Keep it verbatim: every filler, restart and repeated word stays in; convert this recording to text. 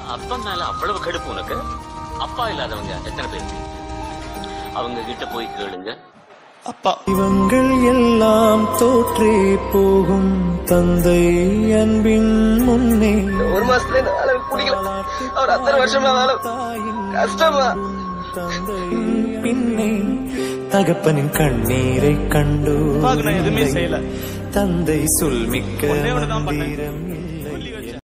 அப்பா மேல அவ்வளவு கடுப்பு உனக்கு? அப்பா இல்லாதவங்க எத்தனை பேர்? அவங்க கிட்ட போய் கேளுங்க. அப்பா இவங்கள் எல்லாம் தோற்றே போகும் தந்தை அன்பின் முன்னே. ஒரு மாசத்துல இந்த வேலை பிடிக்கல. அவர் அத்தனை வருஷமா வேலை கஷ்டமா. தந்தை பின்னே தகப்பனின் கண்ணீரை கண்டு எதுவுமே செய்யல. தந்தை சொல்மிக்க மந்திரம்